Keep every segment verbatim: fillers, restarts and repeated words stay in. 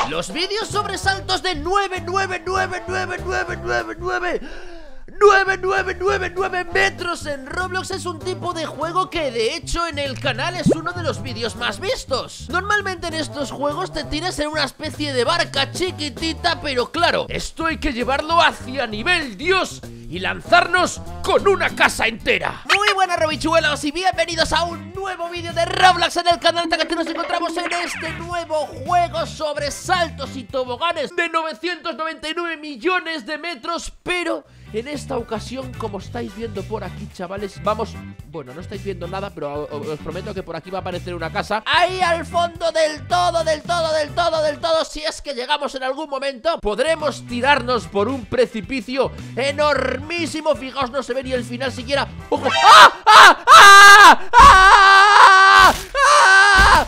Los vídeos sobre saltos de nueve, nueve, nueve, nueve, nueve, nueve, nueve nueve, nueve, nueve, nueve metros en Roblox es un tipo de juego que de hecho en el canal es uno de los vídeos más vistos. Normalmente en estos juegos te tiras en una especie de barca chiquitita, pero claro, esto hay que llevarlo hacia nivel Dios y lanzarnos con una casa entera. Muy buenas robichuelos y bienvenidos a un nuevo vídeo de Roblox en el canal. Que nos encontramos en este nuevo juego sobre saltos y toboganes de novecientos noventa y nueve millones de metros, pero en esta ocasión, como estáis viendo por aquí, chavales, vamos... Bueno, no estáis viendo nada, pero os prometo que por aquí va a aparecer una casa ahí al fondo del todo, del todo, del todo, del todo. Si es que llegamos en algún momento, podremos tirarnos por un precipicio enormísimo. Fijaos, no se ve ni el final siquiera. ¡Ojo! ¡Ah! ¡Ah! ¡Ah! ¡Ah! ¡Ah!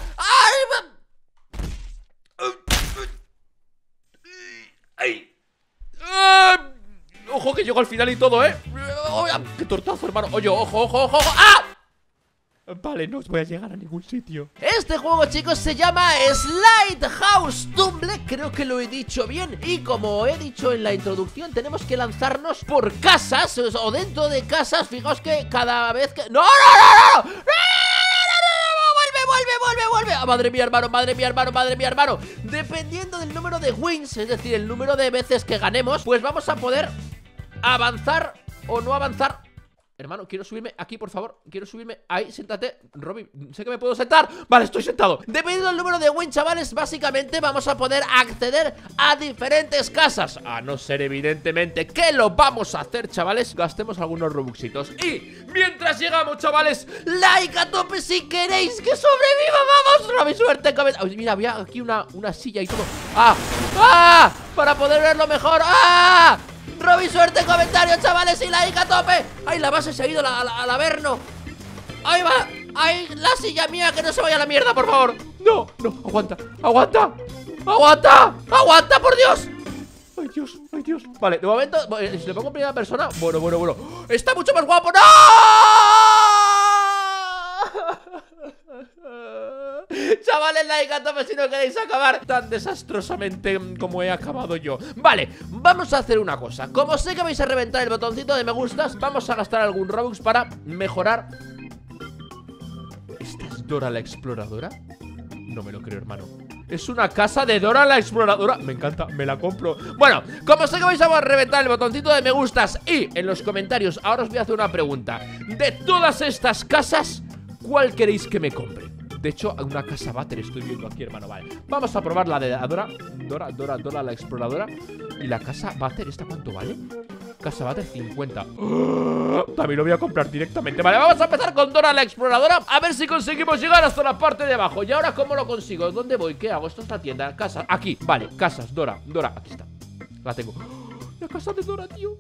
¡Ay! ¡Ah! Ojo que llego al final y todo, ¿eh? ¡Qué tortazo, hermano! Oye, ojo, ojo, ojo, ojo. ¡Ah! Vale, no os voy a llegar a ningún sitio. Este juego, chicos, se llama Slide House Tumble. Creo que lo he dicho bien. Y como he dicho en la introducción, tenemos que lanzarnos por casas o dentro de casas. Fijaos que cada vez que... ¡No, no, no, no! ¡No! ¡Vuelve, vuelve, vuelve! ¡Ah, madre mía, hermano! ¡Madre mía, hermano! ¡Madre mía, hermano! Dependiendo del número de wins, es decir, el número de veces que ganemos, pues vamos a poder avanzar o no avanzar. Hermano, quiero subirme aquí, por favor. Quiero subirme ahí, siéntate. Robin, sé que me puedo sentar. Vale, estoy sentado. Dependiendo del número de wins, chavales, básicamente vamos a poder acceder a diferentes casas. A no ser, evidentemente, que lo vamos a hacer, chavales. Gastemos algunos robuxitos. Y mientras llegamos, chavales, like a tope si queréis que sobreviva. ¡Vamos! Robin, suerte. Ay, mira, había aquí una, una silla y todo. ¡Ah! ¡Ah! Para poder verlo mejor. ¡Ah! Robin, suerte, comentarios, chavales, y like a tope. Ay, la base se ha ido a la, a la, al Averno. Ahí va. Ay, la silla mía, que no se vaya a la mierda, por favor. No, no, aguanta, aguanta. Aguanta, aguanta, por Dios. Ay, Dios, ay, Dios. Vale, de momento, si le pongo en primera persona. Bueno, bueno, bueno. Está mucho más guapo. ¡No! Chavales, like a tope si no queréis acabar tan desastrosamente como he acabado yo. Vale, vamos a hacer una cosa. Como sé que vais a reventar el botoncito de me gustas, vamos a gastar algún Robux para mejorar. ¿Esta es Dora la Exploradora? No me lo creo, hermano. Es una casa de Dora la Exploradora. Me encanta, me la compro. Bueno, como sé que vais a reventar el botoncito de me gustas y en los comentarios, ahora os voy a hacer una pregunta. De todas estas casas, ¿cuál queréis que me compre? De hecho, una casa váter estoy viendo aquí, hermano. Vale, vamos a probar la de Dora Dora, Dora, Dora la Exploradora. Y la casa váter, ¿esta cuánto vale? Casa váter cincuenta. ¡Oh! También lo voy a comprar directamente. Vale, vamos a empezar con Dora la Exploradora. A ver si conseguimos llegar hasta la parte de abajo. ¿Y ahora cómo lo consigo? ¿Dónde voy? ¿Qué hago? Esto es la tienda. Casa, aquí, vale, casas, Dora, Dora, aquí está. La tengo. ¡Oh! La casa de Dora, tío.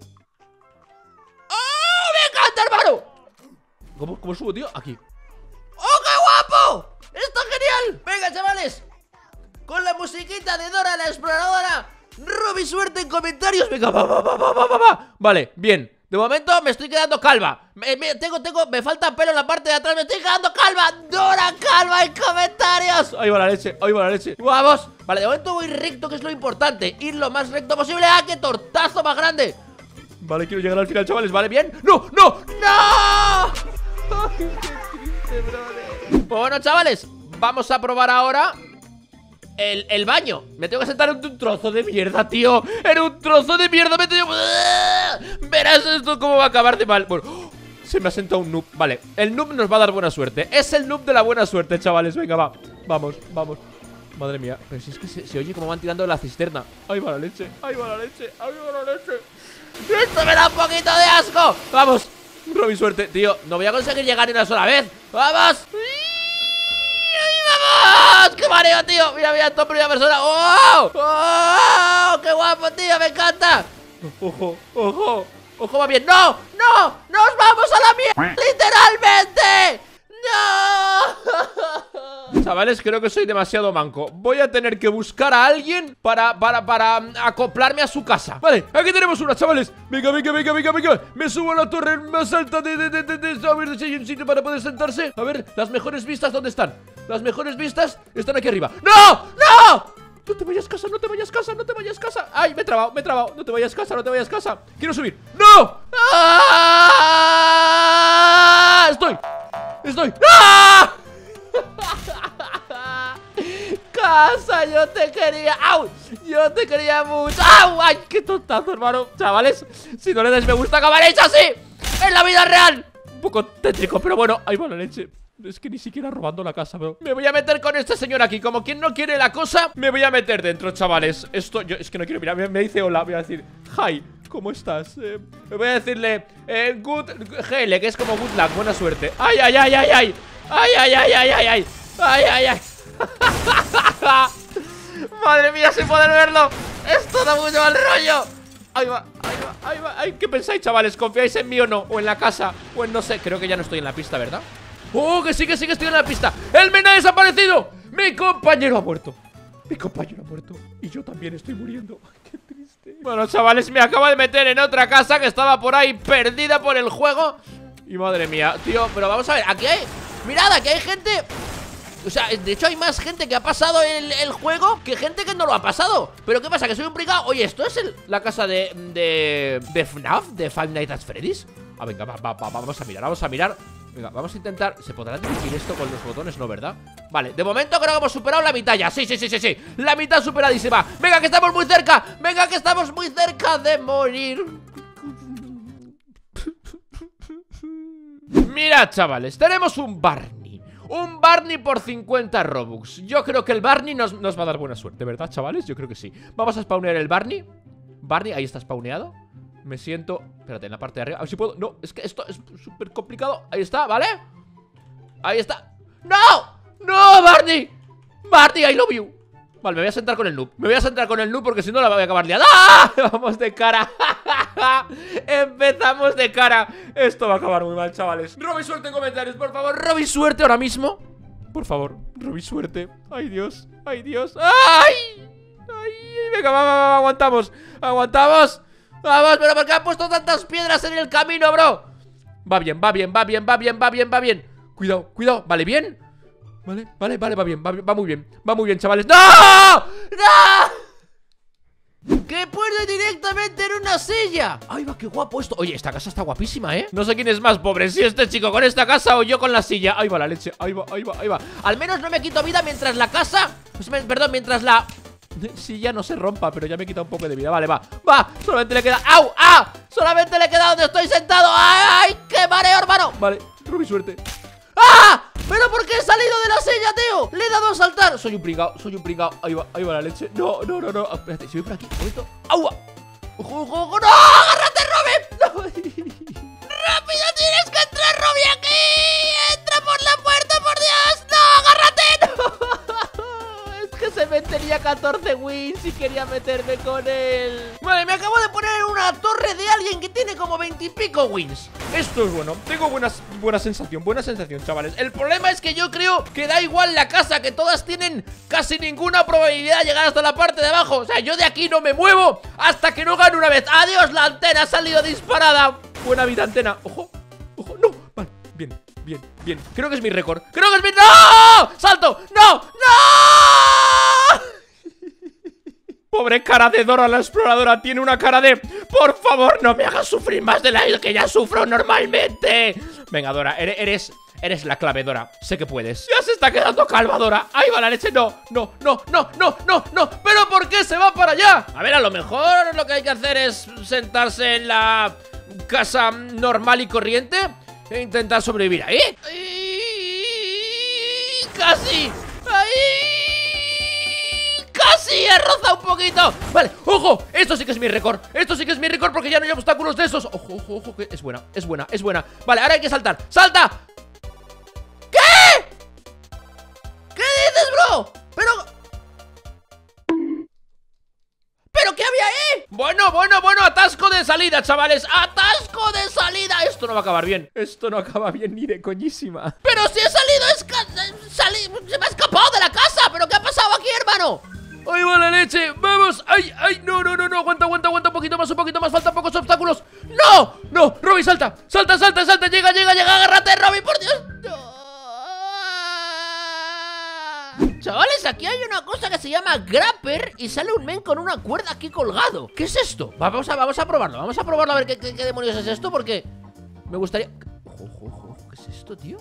¡Oh! ¡Me encanta, hermano! ¿Cómo, cómo subo, tío? Aquí. ¡Oh, qué guapo! ¡Está genial! Venga, chavales, con la musiquita de Dora la Exploradora. Robin, suerte en comentarios. Venga, va, va, va, va, va, va. Vale, bien. De momento me estoy quedando calva. me, me, Tengo, tengo, me falta pelo en la parte de atrás. Me estoy quedando calva. Dora calva en comentarios. Ahí va la leche, ahí va la leche. Vamos. Vale, de momento voy recto, que es lo importante. Ir lo más recto posible. ¡Ah, qué tortazo más grande! Vale, quiero llegar al final, chavales. Vale, bien. ¡No, no, no! Ay, qué triste, brother. Bueno, chavales, vamos a probar ahora el, el baño. Me tengo que sentar en un trozo de mierda, tío. En un trozo de mierda me tengo... Verás esto cómo va a acabar de mal. Bueno, se me ha sentado un noob. Vale, el noob nos va a dar buena suerte. Es el noob de la buena suerte, chavales. Venga, va, vamos, vamos. Madre mía, pero si es que se, se oye como van tirando de la cisterna. Ahí va la leche, ahí va la leche, ahí va la leche. Esto me da un poquito de asco. Vamos, Robin, suerte, tío. No voy a conseguir llegar ni una sola vez. ¡Vamos! ¡Vamos! ¡Qué mareo, tío! Mira, mira, esto en primera persona. ¡Oh! ¡Oh! ¡Qué guapo, tío! ¡Me encanta! ¡Ojo! ¡Ojo! ¡Ojo, va bien! ¡No! ¡No! ¡Nos vamos a la mierda! ¡Literalmente! ¡No! Chavales, creo que soy demasiado manco. Voy a tener que buscar a alguien para, para, para acoplarme a su casa. Vale, aquí tenemos una, chavales. Venga, venga, venga, venga, venga. Me subo a la torre más alta de, de, de, de, de... A ver si hay un sitio para poder sentarse. A ver, las mejores vistas, ¿dónde están? Las mejores vistas están aquí arriba. ¡No! ¡No! no te vayas casa, no te vayas casa, no te vayas casa. Ay, me he trabado, me he trabado. No te vayas casa, no te vayas casa. Quiero subir. ¡No! ¡Ah! Estoy. Estoy. ¡Ah! Casa, yo te quería. ¡Au! Yo te quería mucho. ¡Au! ¡Ay, qué tontazo, hermano! Chavales, si no le das me gusta, acabaréis así en la vida real. Un poco tétrico, pero bueno, ahí va la leche. Es que ni siquiera robando la casa, bro. Me voy a meter con este señor aquí. Como quien no quiere la cosa, me voy a meter dentro, chavales. Esto, yo es que no quiero mirar. Me, me dice hola, voy a decir hi, ¿cómo estás? Eh, me voy a decirle eh, good G L, que es como good luck, buena suerte. Ay, ay, ay, ay, ay. Ay, ay, ay, ay, ay, ay. Ay, ay, ay. Madre mía, sin poder verlo. Esto da mucho mal rollo. Ahí va, ahí va, ahí va. Ay, ¿qué pensáis, chavales? ¿Confiáis en mí o no? O en la casa, o en no sé. Creo que ya no estoy en la pista, ¿verdad? ¡Oh, que sí, que sí, que estoy en la pista! ¡El men ha desaparecido! ¡Mi compañero ha muerto! ¡Mi compañero ha muerto! Y yo también estoy muriendo. ¡Ay, qué triste! Bueno, chavales, me acabo de meter en otra casa que estaba por ahí perdida por el juego. Y madre mía, tío, pero vamos a ver, aquí hay... ¡Mirad, aquí hay gente! O sea, de hecho hay más gente que ha pasado el, el juego que gente que no lo ha pasado. ¿Pero qué pasa? ¿Que soy un brigado? Oye, ¿esto es el, la casa de... de... de F NAF? ¿De Five Nights at Freddy's? Ah, venga, va, va, va, vamos a mirar, vamos a mirar. Venga, vamos a intentar... ¿Se podrá dirigir esto con los botones? No, ¿verdad? Vale, de momento creo que hemos superado la mitad ya. Sí, sí, sí, sí, sí. La mitad superadísima. Venga, que estamos muy cerca. Venga, que estamos muy cerca de morir. Mirad, chavales, tenemos un Barney. Un Barney por cincuenta Robux. Yo creo que el Barney nos, nos va a dar buena suerte, ¿verdad, chavales? Yo creo que sí. Vamos a spawnear el Barney. Barney, ahí está spawneado. Me siento... Espérate, en la parte de arriba. A ver si puedo... No, es que esto es súper complicado. Ahí está, ¿vale? Ahí está. ¡No! ¡No, Barney! Barney, I love you. Vale, me voy a sentar con el noob. Me voy a sentar con el noob porque si no la voy a acabar liada. ¡Ah! Vamos de cara. Empezamos de cara. Esto va a acabar muy mal, chavales. Robby suerte en comentarios, por favor. Robby suerte ahora mismo. Por favor, Robby suerte. Ay, Dios. Ay, Dios. ¡Ay! ¡Ay! Venga, va, va, va, aguantamos. Aguantamos. Vamos, pero ¿por qué han puesto tantas piedras en el camino, bro? Va bien, va bien, va bien, va bien, va bien, va bien. Cuidado, cuidado, ¿vale bien? Vale, vale, vale, va bien, va, va muy bien. Va muy bien, chavales. ¡No! ¡No! ¡Que puede directamente en una silla! ¡Ay, va, qué guapo esto! Oye, esta casa está guapísima, ¿eh? No sé quién es más pobre, si este chico con esta casa o yo con la silla. ¡Ahí va la leche! ¡Ahí va, ahí va, ahí va! Al menos no me quito vida mientras la casa... Perdón, mientras la... Sí, ya no se rompa, pero ya me quita un poco de vida. Vale, va, va, solamente le queda... ¡Au! ¡Ah! Solamente le queda donde estoy sentado. ¡Ay, ay! ¡Qué mareo, hermano! Vale, Robby suerte. ¡Ah! ¿Pero por qué he salido de la silla, tío? Le he dado a saltar. Soy un pringao, soy un pringao. Ahí va, ahí va la leche. No, no, no, no. Espérate, si voy por aquí, un momento. ¡Au! ¡Ojo, ojo, ojo! ¡No! ¡Agárrate, Robby! No. ¡Rápido, tienes que entrar, Robby, aquí! ¡Entra por la puerta, por Dios! ¡No! ¡Agárrate! ¡No! Que se me tenía catorce wins y quería meterme con él. Vale, me acabo de poner en una torre de alguien que tiene como veintipico wins. Esto es bueno, tengo buenas, buena sensación, buena sensación, chavales. El problema es que yo creo que da igual la casa, que todas tienen casi ninguna probabilidad de llegar hasta la parte de abajo. O sea, yo de aquí no me muevo hasta que no gane una vez. ¡Adiós! La antena ha salido disparada. Buena vida, antena. Ojo, ojo, no. Vale, bien, bien, bien. Creo que es mi récord. Creo que es mi... ¡No! ¡Salto! ¡No! ¡No! Pobre cara de Dora la exploradora. Tiene una cara de... Por favor, no me hagas sufrir más de la que ya sufro normalmente. Venga, Dora, eres... Eres la clave, Dora. Sé que puedes. Ya se está quedando calva, Dora. Ahí va la leche. No, no, no, no, no, no, no. ¿Pero por qué se va para allá? A ver, a lo mejor lo que hay que hacer es sentarse en la casa normal y corriente e intentar sobrevivir ahí. ¡Ay! ¡Casi! ¡Ahí! ¡Casi! ¡He rozado un poquito! Vale, ojo, esto sí que es mi récord. Esto sí que es mi récord porque ya no hay obstáculos de esos. Ojo, ojo, ojo, que es buena, es buena, es buena. Vale, ahora hay que saltar. ¡Salta! ¿Qué? ¿Qué dices, bro? Pero... ¿Pero qué había ahí? Bueno, bueno, bueno, atasco de salida, chavales. ¡Atasco de salida! Esto no va a acabar bien. Esto no acaba bien ni de coñísima. Pero si he salido, es salí... se me ha escapado de la casa. ¿Pero qué ha pasado aquí, hermano? ¡Ahí va la leche! ¡Vamos! ¡Ay, ay! No, no, no, no. Aguanta, aguanta, aguanta. Un poquito más, un poquito más. Faltan pocos obstáculos. ¡No! ¡No! ¡Robby, salta! ¡Salta, salta, salta! ¡Llega, llega, llega! ¡Agárrate, Robby! ¡Por Dios! ¡No! Chavales, aquí hay una cosa que se llama Grapper y sale un men con una cuerda aquí colgado. ¿Qué es esto? Vamos a, vamos a probarlo, vamos a probarlo a ver qué, qué, qué demonios es esto, porque me gustaría... Ojo, ojo, ojo, ¿qué es esto, tío?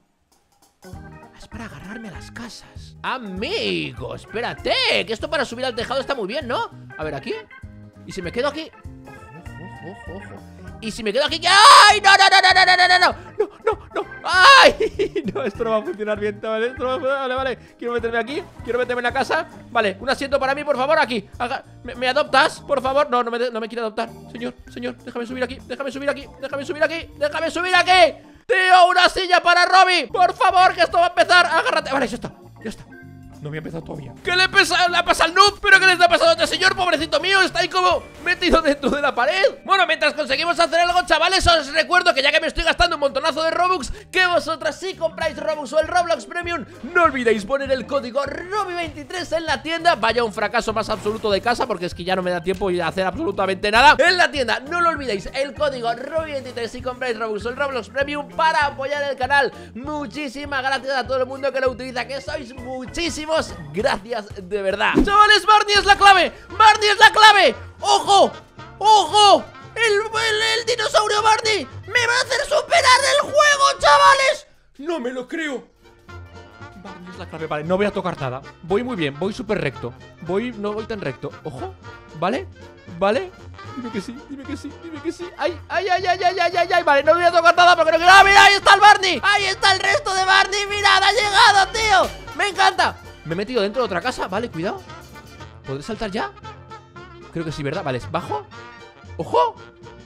Es para agarrarme a las casas. Amigo, espérate, que esto para subir al tejado está muy bien, ¿no? A ver, aquí. Y si me quedo aquí... Ojo, ojo, ojo, ojo. Y si me quedo aquí... ¡Ay! ¡No, no, no, no, no, no, no, no! ¡No, no, no! ¡Ay! No, esto no va a funcionar bien, ¿vale? Esto no va a funcionar, vale, vale. Quiero meterme aquí, quiero meterme en la casa. Vale, un asiento para mí, por favor, aquí. Haga... ¿Me, ¿Me adoptas, por favor? No, no me, no me quiere adoptar. Señor, señor, déjame subir aquí, déjame subir aquí, déjame subir aquí, déjame subir aquí. ¡Tío, una silla para Robby! ¡Por favor, que esto va a empezar! ¡Agárrate! Vale, ya está, ya está. No me ha empezado todavía. ¿Qué le pasa, le pasa al noob? ¿Pero qué le está pasando a este señor, pobrecito mío? Está ahí como metido dentro de la pared. Bueno, mientras conseguimos hacer algo, chavales, os recuerdo que ya que me estoy gastando un montonazo de Robux, que vosotras si compráis Robux o el Roblox Premium, no olvidéis poner el código Robby veintitrés en la tienda. Vaya un fracaso más absoluto de casa, porque es que ya no me da tiempo de hacer absolutamente nada en la tienda. No lo olvidéis, el código Robby veintitrés si compráis Robux o el Roblox Premium para apoyar el canal. Muchísimas gracias a todo el mundo que lo utiliza, que sois muchísimos. Gracias de verdad. Chavales, Barney es la clave. Barney es la clave. ¡Ojo! ¡Ojo! El, el, el dinosaurio Barney me va a hacer superar el juego, chavales. No me lo creo. Barney es la clave. Vale, no voy a tocar nada. Voy muy bien, voy súper recto. Voy, no voy tan recto. Ojo, ¿vale? ¿Vale? Dime que sí, dime que sí, dime que sí. ¡Ay, ay, ay, ay, ay, ay, ay, ay! Vale, no voy a tocar nada porque no quiero... ¡Ah, mira! ¡Ahí está el Barney! ¡Ahí está el resto de Barney! ¡Mirad, ha llegado, tío! ¡Me encanta! Me he metido dentro de otra casa, vale, cuidado. ¿Podré saltar ya? Creo que sí, ¿verdad? Vale, bajo. ¡Ojo!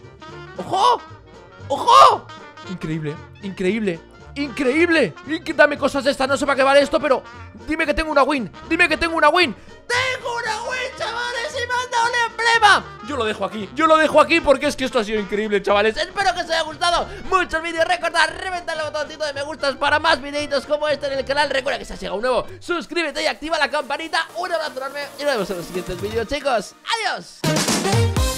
¡Ojo! ¡Ojo! Increíble, increíble, increíble. Inc- Dame cosas de estas, no sé para qué vale esto, pero dime que tengo una win, dime que tengo una win. ¡Tengo una win, chavales! ¡Y me han dado un emblema! Yo lo dejo aquí, yo lo dejo aquí porque es que esto ha sido increíble, chavales. Espero que os haya gustado mucho el vídeo. Recordad, reventar el botoncito de me gustas para más videitos como este en el canal. Recuerda que si has llegado un nuevo, suscríbete y activa la campanita. Un abrazo enorme y nos vemos en los siguientes vídeos, chicos. ¡Adiós!